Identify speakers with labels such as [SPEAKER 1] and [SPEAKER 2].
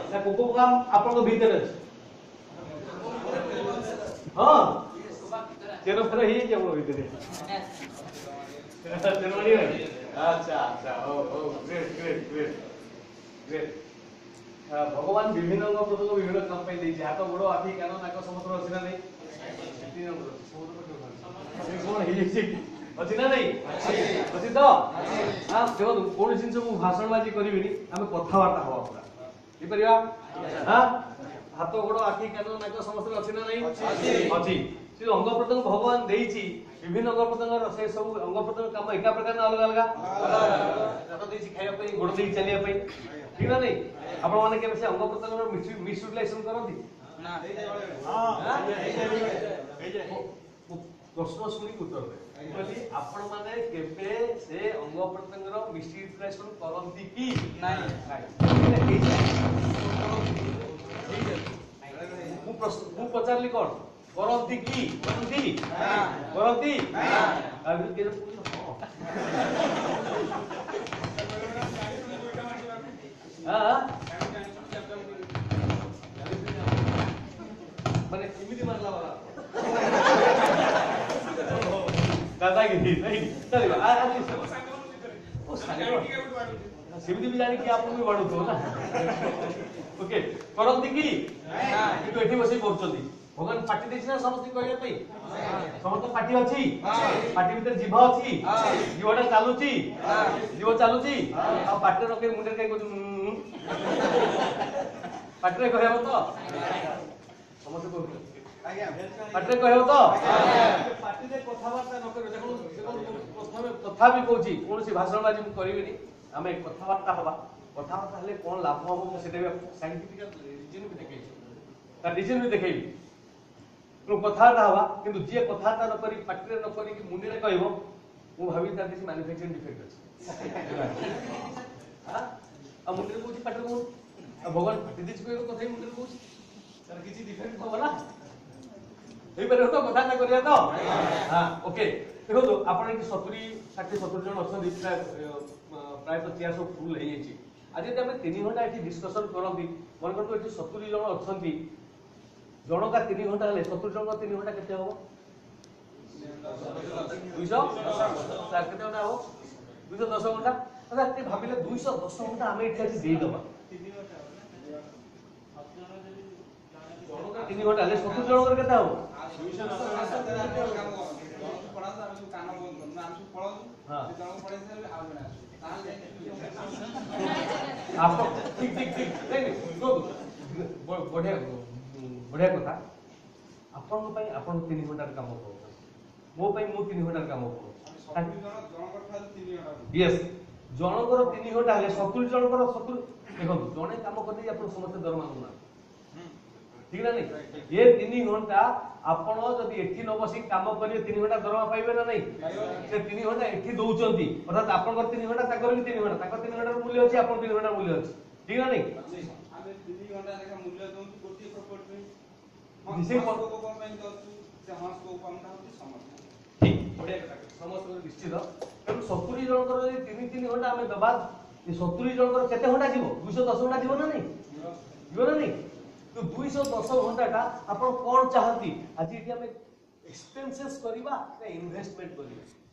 [SPEAKER 1] ना को काम आपन भीतर अछि हां चेरो फेर ही जे हमर भीतर चेरो नहीं अच्छा अच्छा oh great great great great भगवान विभिन्न अंग प्रत्यंग विभिन्न काम पे देछि हाथ गोड़ आखि कान नाक समस्त अछि ना नहीं तीन नंबर समस्त कोन ही अछि अछि ना नहीं अछि तो हां देखो कोन जिंस को भाषणबाजी करबिनी हमें कथा वार्ता हवा पूरा की परिया हां हाथ गोड़ आखि कान नाक समस्त अछि ना नहीं अछि से अंग प्रत्यंग भगवान देछि विभिन्न अंग प्रत्यंग से सब अंग प्रत्यंग काम एका प्रकार अलग अलग हाथ देछि खाया पे गोड़ देछि चलिया पे ठीक ना नहीं आपण माने के से अंग प्रत्यंग मिस यूटिलाइजेशन करंती ना हां हे जे प्रश्न सुनी उत्तर दे बोली आपण माने केबे से अंग प्रत्यंग रो मिस यूटिलाइजेशन करंती की नहीं मु प्रश्न मु पचारली कोन करंती की करंती करंती अभी के हां माने इमिति मारला वाला दादागिरी नहीं चलिए ओ सिमिति भी जानी कि आपन भी बडो तो ना ओके करंती की नहीं तो एठी बसी पहुंचती भगवान पाटी देछि ना समस्त कहले पई समस्त पाटी अछि पाटी भीतर जीभ अछि जीवटा चालुची जीव चालुची आ पाटी रके मुंडे कई को पाटी कहबो तो समस्त को आज्ञा पाटी कहबो तो पाटी रे कथा वार्ता न करे देखो प्रथमे कथा भी कहूची कोनसी भाषण बाजी हम करबिनी हमें कथा वार्ता हवा कथा वार्ता हले कोन लाभ हो सेटा भी साइंटिफिकल रीजन भी देखै ता रीजन भी देखै तो कथाटा हवा किंतु जे कथाटा न करी पाटी रे न करी कि मुंडी रे कहबो मु भाबी ता किसी मैन्युफैक्चरिंग डिफेक्ट अछि हां आ मुंडी रे कोची पाटी को भगवान पाटी दिस को कथा मुंडी रे कोची तार किसी डिफेक्ट हो ना एई पर तो कथा ना करिया तो हां ओके देखो तो आपण कि 70 60 70 जन अछन प्राय तो चेयर सब फुल हे छी आज जे हम 3 घंटा एठी डिस्कशन करंती मन करतो एठी 70 जन अछंती जण का 3 घंटा ले 70 जन का 3 घंटा केते हो 200 सर केते घंटा हो 210 घंटा अच्छा ते भाबिले 210 घंटा हमें एठी आज देई दबा 3 घंटा ले 70 जन कर केते हो 210 काम पढ़ा था हम कान बंद करना हम सब पढ़ा हां से जन पढ़े से आ बना आप ठीक ठीक ठीक नहीं गो बढ़िया बढ़िया कथा आपन पई आपन 3 घंटा काम करो मो पई मो 3 घंटा काम करो सब जन जनकर खाली 3 घंटा यस जनकर 3 घंटा हले 70 जनकर 70 देखो जने काम करते आपन समस्त दरमा होना ठीक ना नहीं ये 3 घंटा आपण जदी एठी न बसी काम करिए 3 घंटा दरमा पाइबे ना नहीं से 3 घंटा एठी दउचंती अर्थात आपन 3 घंटा ताकर भी 3 घंटा ताकर 3 घंटा मूल्य अछि आपन 3 घंटा मूल्य अछि ठीक ना नहीं आमे 3 घंटा लेखा मूल्य दउची गोटी प्रॉपर्टी हम से को में दउची से हंस को कम ना होती समझ ठीक बढ़िया कथा समस्त निश्चित कारण 70 जनकर जदी 3 घंटा हमें दबा ये 70 जनकर केते घंटा जीवो 210 घंटा जीवो ना नहीं जीवो ना नहीं तो 210 घंटाटा आपण कोन चाहती आज एठी हमें एक्सपेंसेस करबा ना इन्वेस्टमेंट करबा